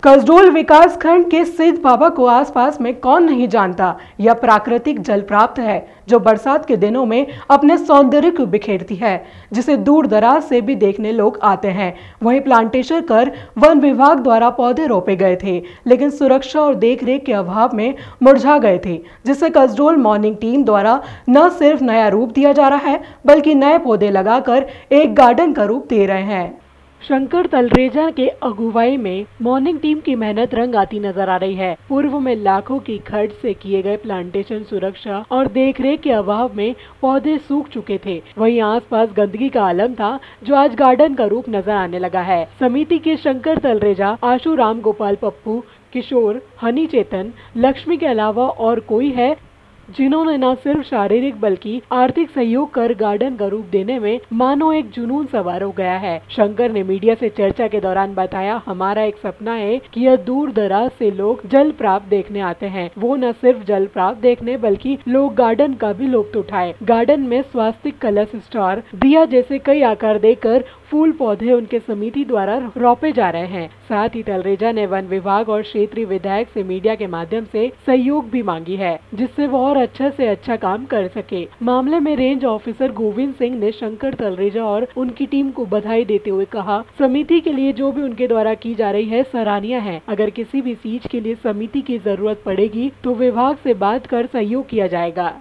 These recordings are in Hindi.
कसडोल विकास खंड के सिद्ध बाबा को आसपास में कौन नहीं जानता। यह प्राकृतिक जल प्राप्त है जो बरसात के दिनों में अपने सौंदर्य को बिखेरती है, जिसे दूर दराज से भी देखने लोग आते हैं। वहीं प्लांटेशन कर वन विभाग द्वारा पौधे रोपे गए थे, लेकिन सुरक्षा और देखरेख के अभाव में मुरझा गए थे, जिससे कसडोल मॉर्निंग टीम द्वारा न सिर्फ नया रूप दिया जा रहा है, बल्कि नए पौधे लगाकर एक गार्डन का रूप दे रहे हैं। शंकर तलरेजा के अगुवाई में मॉर्निंग टीम की मेहनत रंग आती नजर आ रही है। पूर्व में लाखों की खर्च से किए गए प्लांटेशन सुरक्षा और देखरेख के अभाव में पौधे सूख चुके थे। वहीं आसपास गंदगी का आलम था, जो आज गार्डन का रूप नजर आने लगा है। समिति के शंकर तलरेजा, आशु राम गोपाल, पप्पू, किशोर, हनी चेतन, लक्ष्मी के अलावा और कोई है जिन्होंने न सिर्फ शारीरिक बल्कि आर्थिक सहयोग कर गार्डन का रूप देने में मानो एक जुनून सवार हो गया है। शंकर ने मीडिया से चर्चा के दौरान बताया, हमारा एक सपना है कि यह दूर दराज से लोग जल प्राप्त देखने आते हैं। वो न सिर्फ जल प्राप्त देखने बल्कि लोग गार्डन का भी लुत्फ उठाए। गार्डन में स्वास्तिक कलश, स्टार, दिया जैसे कई आकार देकर फूल पौधे उनके समिति द्वारा रोपे जा रहे हैं। साथ ही तलरेजा ने वन विभाग और क्षेत्रीय विधायक से मीडिया के माध्यम से सहयोग भी मांगी है, जिससे वो और अच्छा से अच्छा काम कर सके। मामले में रेंज ऑफिसर गोविंद सिंह ने शंकर तलरेजा और उनकी टीम को बधाई देते हुए कहा, समिति के लिए जो भी उनके द्वारा की जा रही है सराहनीय है। अगर किसी भी चीज के लिए समिति की जरूरत पड़ेगी तो विभाग से बात कर सहयोग किया जाएगा।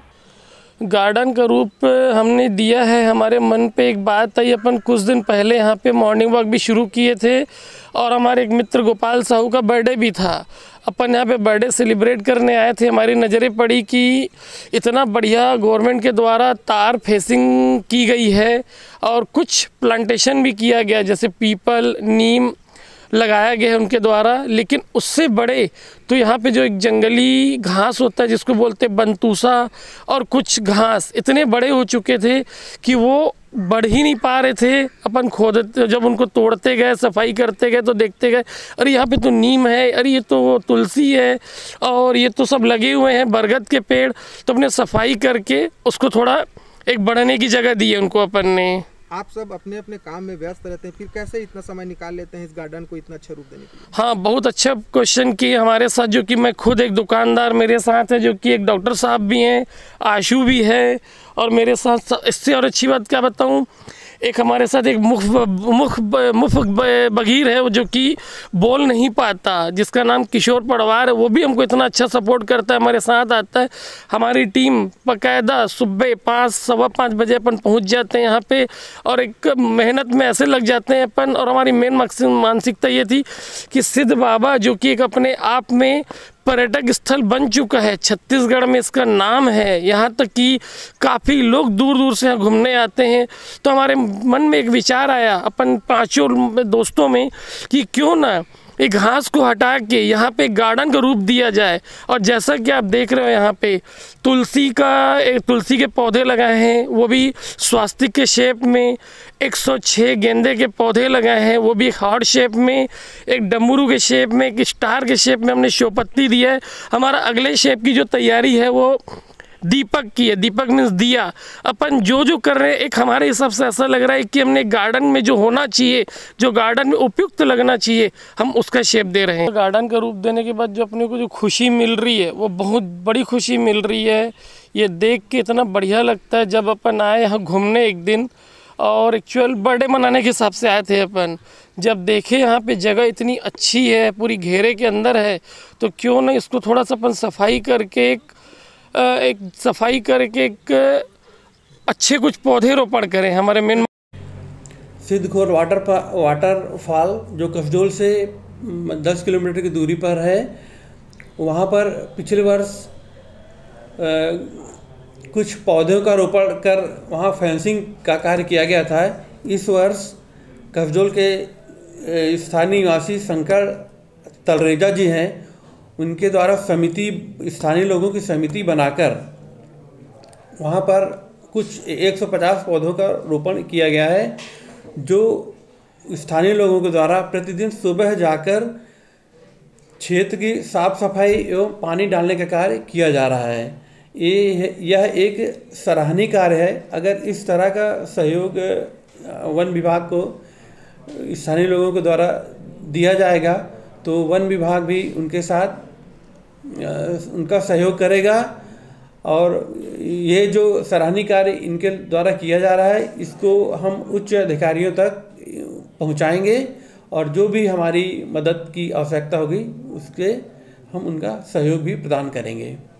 गार्डन का रूप हमने दिया है। हमारे मन पे एक बात आई, अपन कुछ दिन पहले यहाँ पे मॉर्निंग वॉक भी शुरू किए थे और हमारे एक मित्र गोपाल साहू का बर्थडे भी था। अपन यहाँ पे बर्थडे सेलिब्रेट करने आए थे। हमारी नज़रें पड़ी कि इतना बढ़िया गवर्नमेंट के द्वारा तार फेंसिंग की गई है और कुछ प्लांटेशन भी किया गया, जैसे पीपल, नीम लगाया गया है उनके द्वारा। लेकिन उससे बड़े तो यहाँ पे जो एक जंगली घास होता है जिसको बोलते हैं बंतूसा, और कुछ घास इतने बड़े हो चुके थे कि वो बढ़ ही नहीं पा रहे थे। अपन खोदते, जब उनको तोड़ते गए, सफाई करते गए तो देखते गए, अरे यहाँ पे तो नीम है, अरे ये तो तुलसी है, और ये तो सब लगे हुए हैं बरगद के पेड़। तो अपने सफाई करके उसको थोड़ा एक बढ़ने की जगह दी है उनको अपन ने। आप सब अपने अपने काम में व्यस्त रहते हैं, फिर कैसे इतना समय निकाल लेते हैं इस गार्डन को इतना अच्छा रूप देने के लिए? हाँ, बहुत अच्छा क्वेश्चन किए। हमारे साथ जो कि मैं खुद एक दुकानदार मेरे साथ है, जो कि एक डॉक्टर साहब भी हैं, आशु भी है, और मेरे साथ इससे और अच्छी बात क्या बताऊँ, एक हमारे साथ एक मुख बगीर है जो कि बोल नहीं पाता, जिसका नाम किशोर पड़वार है। वो भी हमको इतना अच्छा सपोर्ट करता है, हमारे साथ आता है। हमारी टीम बाकायदा सुबह 5, सवा 5 बजे अपन पहुंच जाते हैं यहाँ पे, और एक मेहनत में ऐसे लग जाते हैं अपन। और हमारी मेन मानसिकता ये थी कि सिद्ध बाबा, जो कि एक अपने आप में पर्यटक स्थल बन चुका है, छत्तीसगढ़ में इसका नाम है, यहाँ तक कि काफ़ी लोग दूर दूर से यहाँ घूमने आते हैं। तो हमारे मन में एक विचार आया अपन 5 दोस्तों में कि क्यों ना एक घास को हटा के यहाँ पे गार्डन का रूप दिया जाए। और जैसा कि आप देख रहे हो यहाँ पे तुलसी के पौधे लगाए हैं, वो भी स्वास्तिक के शेप में। 106 गेंदे के पौधे लगाए हैं, वो भी हार्ट शेप में। एक डमरू के शेप में, एक स्टार के शेप में हमने शो पत्ती दिया है। हमारा अगले शेप की जो तैयारी है वो दीपक की है। दीपक मीन्स दिया। अपन जो कर रहे हैं, एक हमारे हिसाब से ऐसा लग रहा है कि हमने गार्डन में जो होना चाहिए, जो गार्डन में उपयुक्त लगना चाहिए, हम उसका शेप दे रहे हैं। गार्डन का रूप देने के बाद जो अपने को जो खुशी मिल रही है, वो बहुत बड़ी खुशी मिल रही है। ये देख के इतना बढ़िया लगता है। जब अपन आए यहाँ घूमने एक दिन, और एक्चुअल बर्थडे मनाने के हिसाब से आए थे अपन, जब देखे यहाँ पे जगह इतनी अच्छी है, पूरी घेरे के अंदर है, तो क्यों ना इसको थोड़ा सा अपन सफाई करके एक अच्छे कुछ पौधे रोपण करें। हमारे मेन सिद्धखोर वाटरफॉल जो कसडोल से 10 किलोमीटर की दूरी पर है, वहाँ पर पिछले वर्ष कुछ पौधों का रोपण कर वहाँ फेंसिंग का कार्य किया गया था। इस वर्ष कसडोल के स्थानीय निवासी शंकर तलरेजा जी हैं, उनके द्वारा स्थानीय लोगों की समिति बनाकर वहाँ पर कुछ 150 पौधों का रोपण किया गया है, जो स्थानीय लोगों के द्वारा प्रतिदिन सुबह जाकर क्षेत्र की साफ सफाई एवं पानी डालने का कार्य किया जा रहा है। यह एक सराहनीय कार्य है। अगर इस तरह का सहयोग वन विभाग को स्थानीय लोगों के द्वारा दिया जाएगा तो वन विभाग भी उनके साथ उनका सहयोग करेगा। और ये जो सराहनीय कार्य इनके द्वारा किया जा रहा है, इसको हम उच्च अधिकारियों तक पहुंचाएंगे और जो भी हमारी मदद की आवश्यकता होगी उसके हम उनका सहयोग भी प्रदान करेंगे।